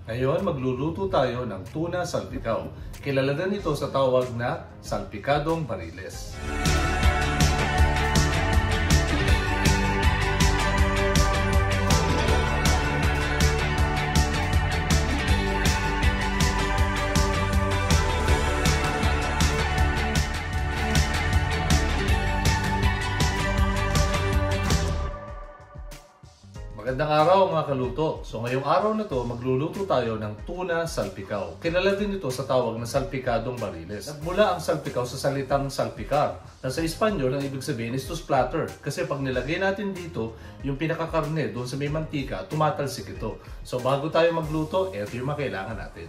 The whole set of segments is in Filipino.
Ngayon, magluluto tayo ng tuna salpikaw. Kilala din ito sa tawag na salpikadong bariles. Magandang araw mga kaluto. So ngayong araw na to, magluluto tayo ng tuna salpikaw. Kilala din ito sa tawag na salpikadong bariles. Nagmula ang salpikaw sa salitang salpicar, na sa Espanyol ang ibig sabihin is to splatter. Kasi pag nilagay natin dito, yung pinakakarne doon sa may mantika, tumatalsik ito. So bago tayo magluto, eto yung mga kailangan natin.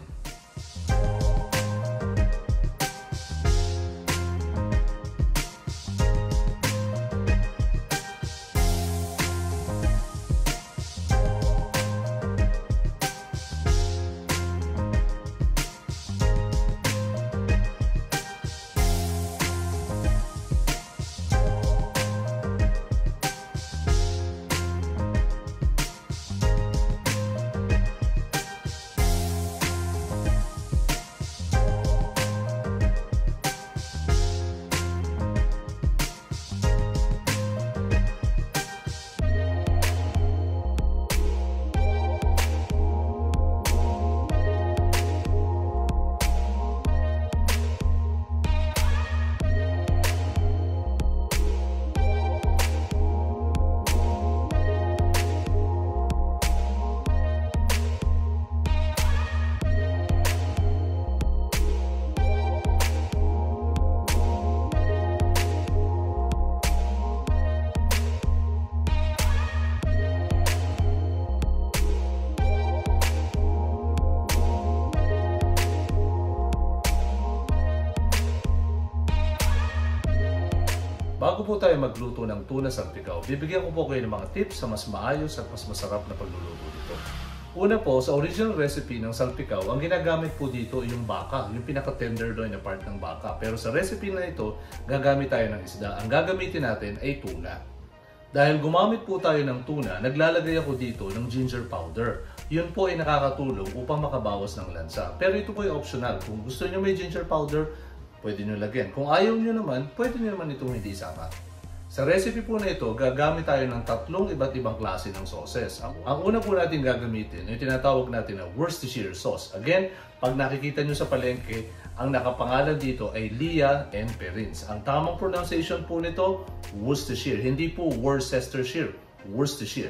Bago po tayo magluto ng tuna salpikaw, bibigyan ko po kayo ng mga tips sa mas maayos at mas masarap na pagluluto dito. Una po, sa original recipe ng salpikaw, ang ginagamit po dito yung baka, yung pinaka-tenderloin na part ng baka. Pero sa recipe na ito, gagamit tayo ng isda. Ang gagamitin natin ay tuna. Dahil gumamit po tayo ng tuna, naglalagay ako dito ng ginger powder. Yun po ay nakakatulong upang makabawas ng lansa. Pero ito po ay optional. Kung gusto nyo may ginger powder, pwede nyo lagyan. Kung ayaw nyo naman, pwede nyo naman itong hindi isama. Sa recipe po na ito, gagamit tayo ng 3 iba't ibang klase ng sauces. Ang una po natin gagamitin ay tinatawag natin na Worcestershire sauce. Again, pag nakikita nyo sa palengke, ang nakapangalan dito ay Lea and Perrins. Ang tamang pronunciation po nito, Worcestershire. Hindi po Worcestershire, Worcestershire.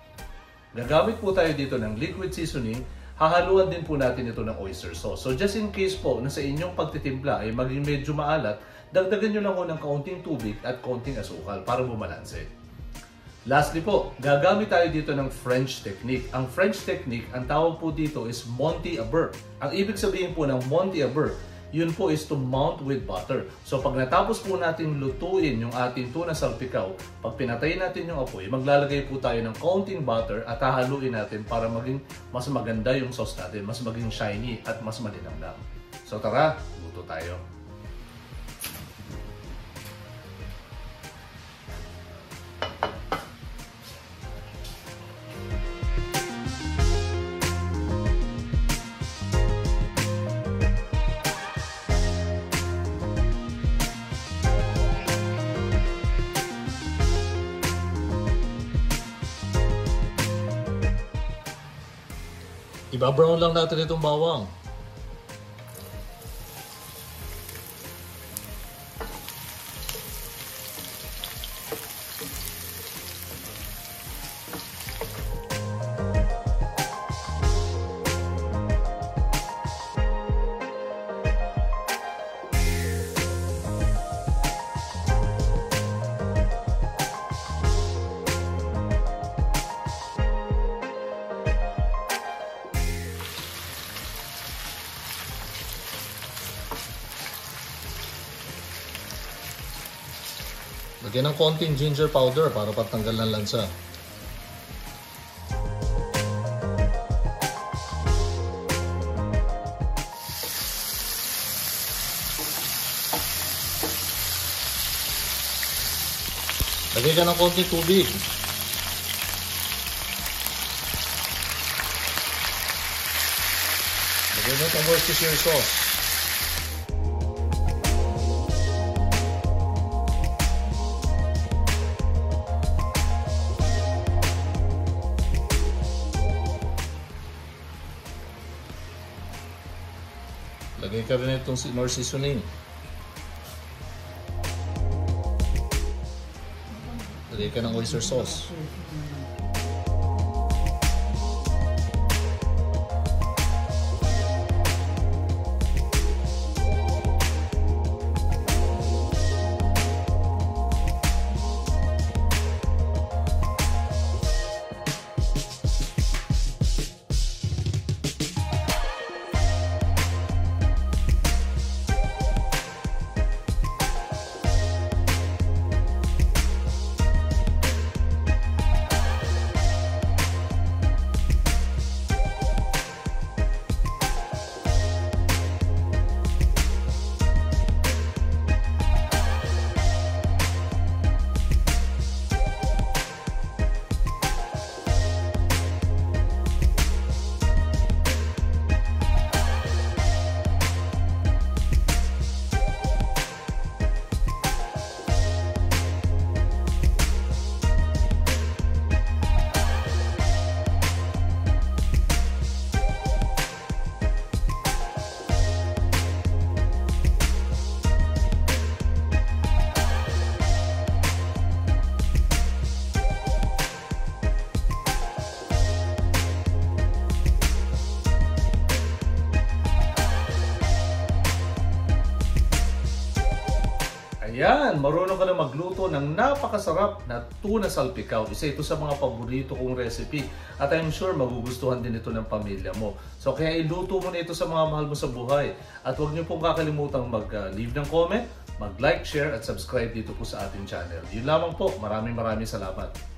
Gagamit po tayo dito ng liquid seasoning. Hahaluan din po natin ito ng oyster sauce. So just in case po na sa inyong pagtitimpla ay maging medyo maalat, dagdagan nyo lang po ng kaunting tubig at kaunting asukal para bumalanse. Lastly po, gagamit tayo dito ng French technique. Ang French technique, ang tawag po dito is Monte à beurre. Ang ibig sabihin po ng Monte à beurre, yun po is to mount with butter. So pag natapos po natin lutuin yung ating tuna salpikaw, pag pinatayin natin yung apoy, maglalagay po tayo ng kaunting butter at hahaluin natin para maging mas maganda yung sauce natin, mas maging shiny at mas malinamnam. So tara, luto tayo. Iba-brown lang natin itong bawang. Lagyan ng konting ginger powder para patanggal ng lansa. Lagyan ka ng konting tubig. Lagyan mo itong Worcestershire sauce. Lagay ka rin itong Knorr seasoning. Lagay ka ng oyster sauce. Ayan, marunong ka na magluto ng napakasarap na tuna salpikaw. Isa ito sa mga paborito kong recipe at I'm sure magugustuhan din ito ng pamilya mo. So kaya iluto mo na ito sa mga mahal mo sa buhay. At huwag niyo pong kakalimutang mag-leave ng comment, mag-like, share at subscribe dito po sa ating channel. Yun lamang po. Maraming salamat.